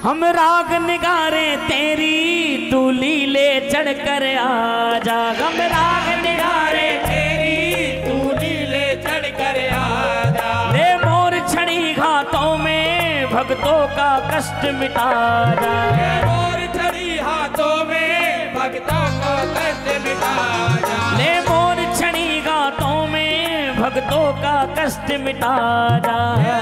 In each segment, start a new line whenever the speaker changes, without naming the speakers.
हम राग निगारे तेरी तू लीले चढ़ कर आजा। हम राग निगारे तेरी तू लीले चढ़ कर आजा। ले मोर छड़ी हाथों में भक्तों का कष्ट मिटा जा। ले मोर छड़ी हाथों में भक्तों का कष्ट मिटा जा। ले मोर छड़ी हाथों में भक्तों का कष्ट मिटा जा।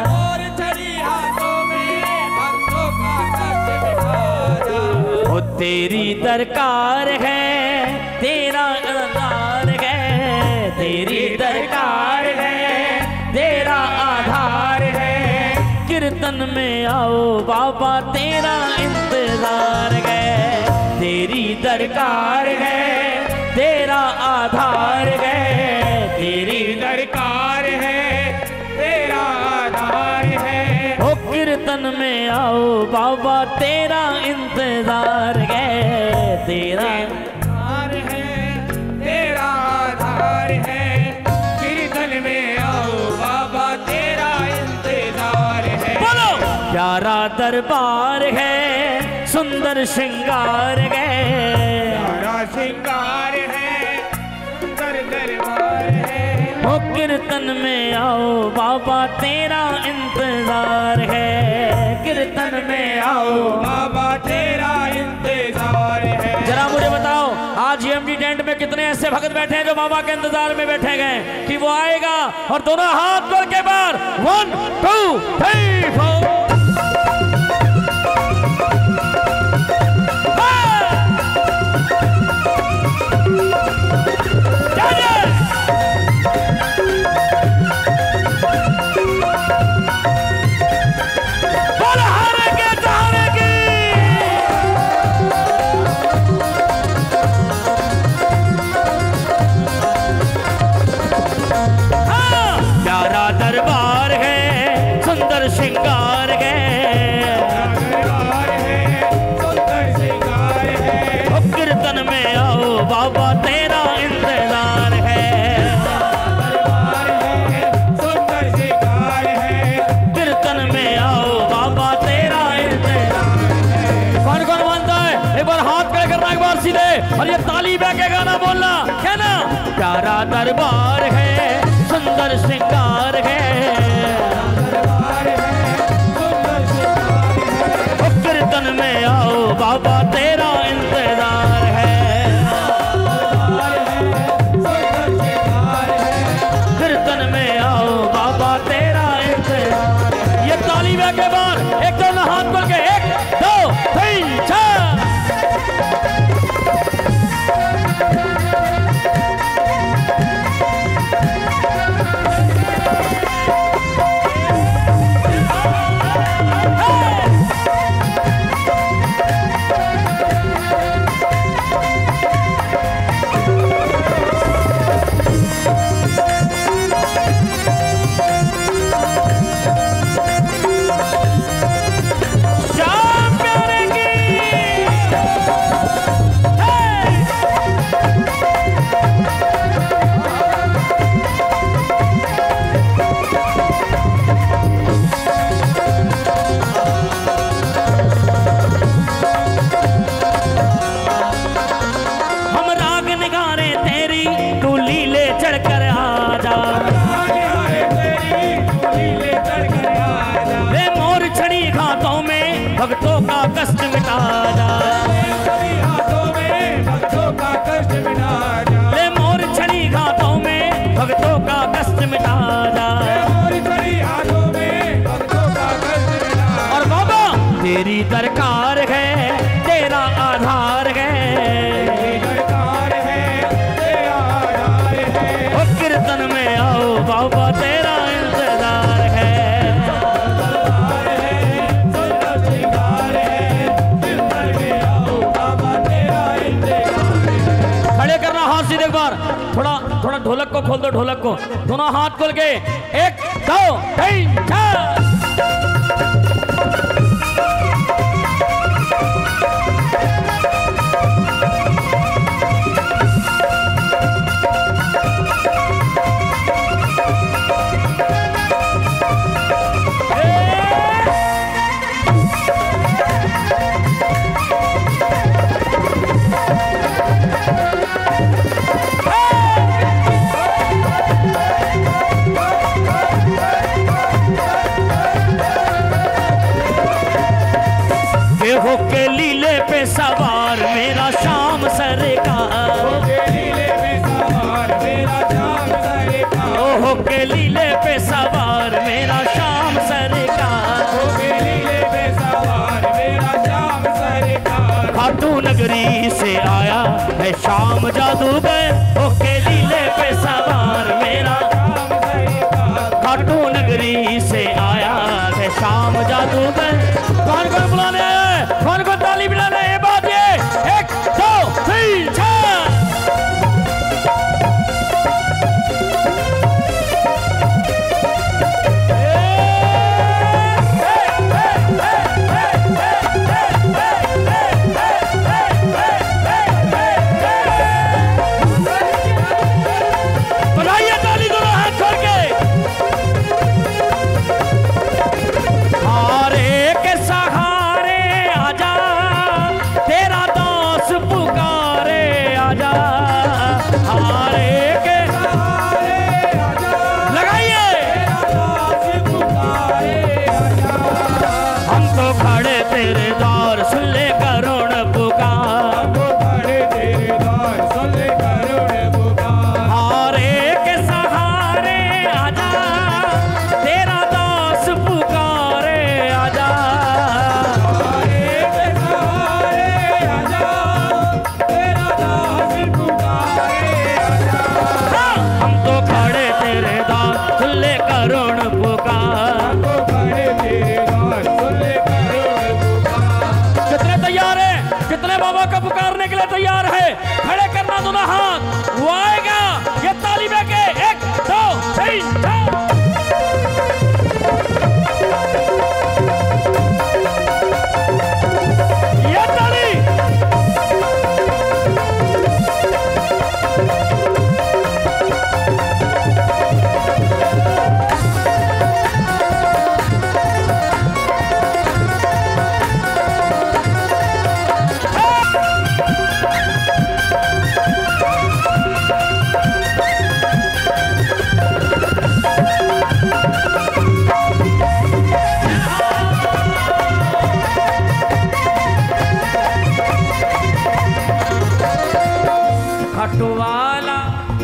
तेरी दरकार है तेरा आधार है। तेरी दरकार है तेरा आधार है। कीर्तन में आओ बाबा तेरा इंतजार है। तेरी दरकार है तेरा आधार है। तेरी दरकार है तेरा आधार है। ओ कीर्तन में आओ बाबा तेरा इंतजार है। तेरा आधार है तेरा आधार है। कीर्तन में आओ बाबा तेरा इंतजार है। बोलो प्यारा दरबार है सुंदर श्रृंगार है। प्यारा श्रृंगार है सुंदर दरबार है। ओ कीर्तन में आओ बाबा तेरा इंतजार है। कीर्तन में आओ बाबा तेरा इंतजार है। जरा मुझे बताओ आज एमडी टेंट में कितने ऐसे भक्त बैठे हैं जो बाबा के इंतजार में बैठे गए कि वो आएगा। और दोनों हाथ जोड़ के बार 1 2 3 4 श्रृंगार है। कीर्तन में आओ बाबा तेरा इंतजार है। कीर्तन में आओ बाबा तेरा इंतजार है। कौन कौन मानता है एक बार हाथ खड़े करना एक बार सीधे और ये ताली बह के गाना बोलना है ना। प्यारा दरबार है सुंदर श्रृंगार है। कीर्तन में आओ बाबा तेरा इंतजार है। कीर्तन में आओ बाबा तेरा इंतजार। ये ताली के बाद एक दोनों हाथ खोल के 1 2 3 4 भक्तों का कष्ट मिटा जा। हाथों में भक्तों का कष्ट मिटा जा। ले मोर छड़ी हाथों में भक्तों का कष्ट मिटा जा। मोर छड़ी हाथों में भक्तों का कष्ट मिटा। और बाबा तेरी दरकार है तेरा आधार है। तेरी दरकार है तेरा आधार है। ओ कीर्तन में आओ बाबा तेरा इंतजार है। एक बार थोड़ा थोड़ा ढोलक को खोल दो। ढोलक को दोनों हाथ खोल के 1 2 3 4
Hey!
नगरी से आया है शाम जादूगर, होके लीले पे सवार मेरा खाटू नगरी से आया है शाम जादूगर। कौन कौन बुलाने आया है, कौन कौन ताली बजाने है, बात ये 1 2 3 4। पुकारने के लिए तैयार है, खड़े करना दोनों हाथ, वो आएगा ये ताली में के 1 2 3 4। ये ताली खटवाला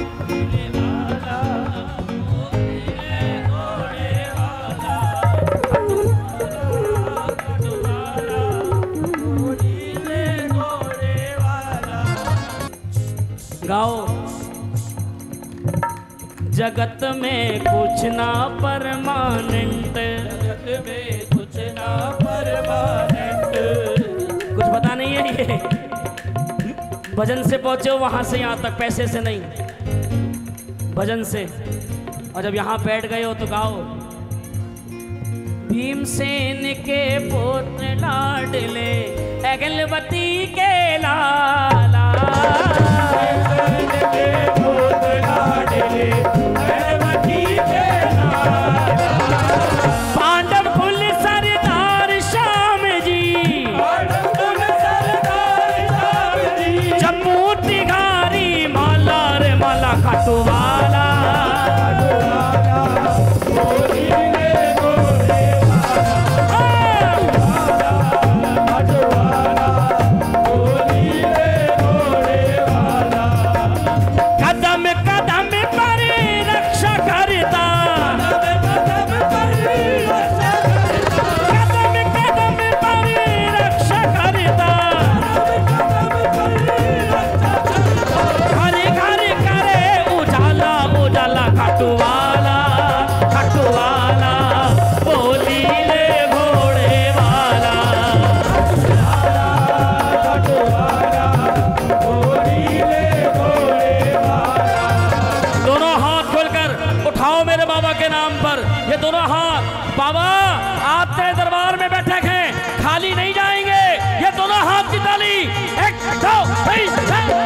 गाओ। जगत में कुछ ना परमानेंट, जगत में कुछ ना परमानेंट, कुछ पता नहीं है ये। भजन से पहुंचे हो वहां से यहाँ तक, पैसे से नहीं, भजन से। और जब यहाँ बैठ गए हो तो गाओ। भीमसेन के पुत्र लाडले अगलवती के लाला, भीमसेन के पुत्र लाडले अगलवती के लाला, पांडव कुल सरदार श्याम जी, पांडव कुल सरदार श्याम जी, जम्मू तिघारी माला रे माला खाटूवाला, बाबा आप तेरे दरबार में बैठे हैं, खाली नहीं जाएंगे। ये दोनों हाथ की ताली 1 2 3 4।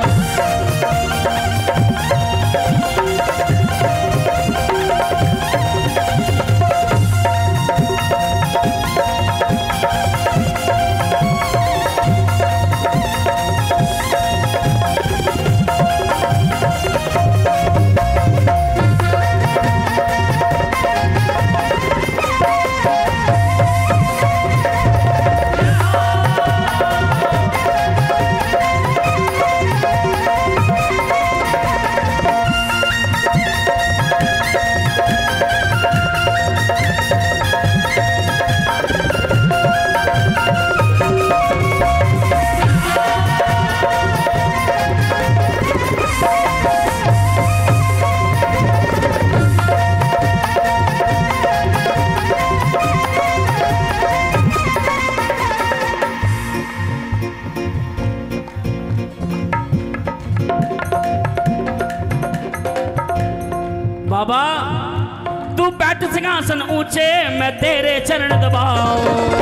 बाबा तू बैठ सिंहासन ऊंचे मैं तेरे चरण दबाऊं,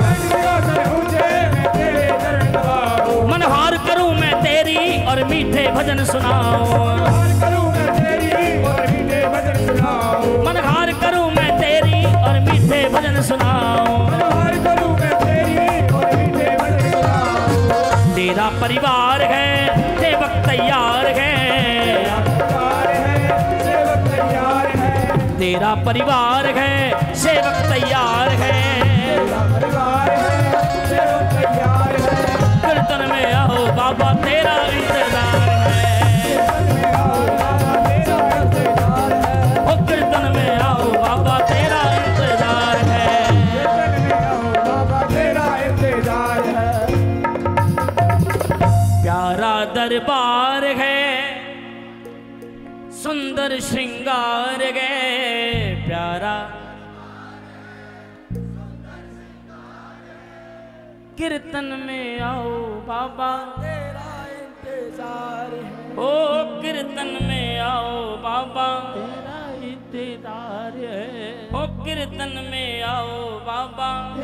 मनहार करूं मैं तेरी और मीठे भजन सुनाऊं, मनहार करूं मैं तेरी और मीठे भजन सुनाऊं। तेरा परिवार है सेवक तैयार है, तेरा परिवार है सेवक तैयार है, कीर्तन में आओ बाबा तेरा इंतजार है, ओ कीर्तन में आओ बाबा तेरा इंतजार है। प्यारा दरबार है सुंदर श्रृंगार है, प्यारा कीर्तन में आओ बाबा तेरा इंतजार है, ओ कीर्तन में आओ बाबा तेरा इंतजार है, ओ कीर्तन में आओ बाबा।